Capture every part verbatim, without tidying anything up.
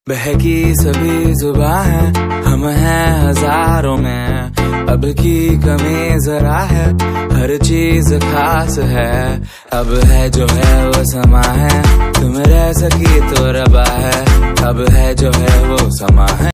बहकी सभी जुबां है, हम हैं हजारों में। अब की कमी जरा है, हर चीज खास है। अब है जो है वो समा है, तुम रह सकी तो रबा है। अब है जो है वो समा है।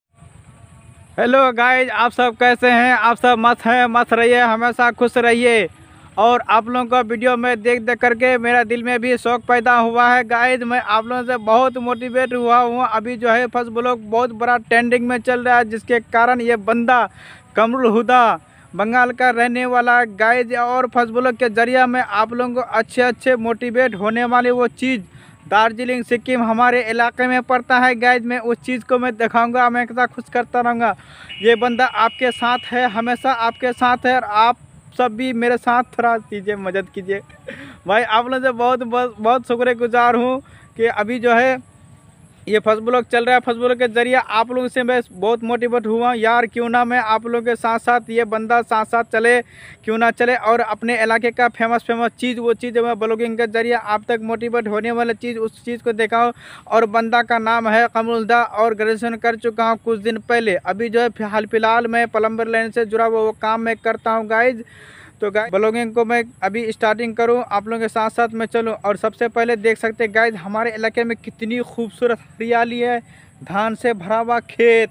हेलो गाइज, आप सब कैसे हैं? आप सब मस्त हैं, मस्त रहिए, हमेशा खुश रहिए। और आप लोगों का वीडियो में देख देख करके मेरा दिल में भी शौक पैदा हुआ है। गाइज मैं आप लोगों से बहुत मोटिवेट हुआ हूँ। अभी जो है फर्स्ट ब्लॉग बहुत बड़ा ट्रेंडिंग में चल रहा है, जिसके कारण ये बंदा कमरुल हुदा बंगाल का रहने वाला गाइज, और फर्स्ट ब्लॉग के जरिए मैं आप लोगों को अच्छे अच्छे मोटिवेट होने वाले वो चीज़ दार्जिलिंग सिक्किम हमारे इलाके में पड़ता है गाइज, मैं उस चीज़ को मैं दिखाऊंगा, मैं हमेशा खुश करता रहूँगा। ये बंदा आपके साथ है, हमेशा आपके साथ है, और आप सब भी मेरे साथ थोड़ा कीजिए, मदद कीजिए भाई। आप लोगों से बहुत बहुत बहुत शुक्रगुजार हूँ कि अभी जो है ये फर्स्ट ब्लॉग चल रहा है। फर्स्ट ब्लॉग के जरिए आप लोगों से मैं बहुत मोटिवेट हुआ यार, क्यों ना मैं आप लोगों के साथ साथ ये बंदा साथ साथ चले, क्यों ना चले, और अपने इलाके का फेमस फेमस चीज़ वो चीज़ मैं ब्लॉगिंग के जरिए आप तक मोटिवेट होने वाला चीज़ उस चीज़ को दिखाऊं। और बंदा का नाम है कमरुल हुदा, और ग्रेजुएशन कर चुका हूँ कुछ दिन पहले। अभी जो है हाल फिलहाल मैं प्लम्बर लाइन से जुड़ा हुआ वो काम मैं करता हूँ गाइज। तो गाइज ब्लॉगिंग को मैं अभी स्टार्टिंग करूं, आप लोगों के साथ साथ मैं चलूं। और सबसे पहले देख सकते हैं गाइज हमारे इलाके में कितनी खूबसूरत हरियाली है, धान से भरा हुआ खेत,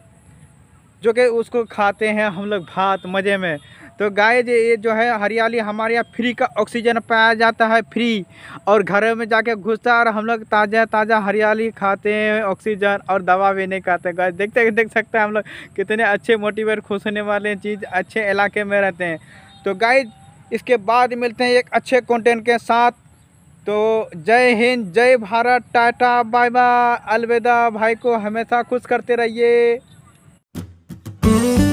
जो कि उसको खाते हैं हम लोग भात मज़े में। तो गाइज ये जो है हरियाली हमारे यहाँ फ्री का ऑक्सीजन पाया जाता है, फ्री, और घरों में जाके घुसता है और हम लोग ताज़ा ताज़ा हरियाली खाते हैं, ऑक्सीजन, और दवा भी नहीं खाते। गाइज देखते देख सकते हैं हम लोग कितने अच्छे मोटिवेट खुश होने वाले चीज़ अच्छे इलाके में रहते हैं। तो गाइज इसके बाद मिलते हैं एक अच्छे कंटेंट के साथ। तो जय हिंद, जय भारत, टाटा बाय बाय, अलविदा। भाई को हमेशा खुश करते रहिए।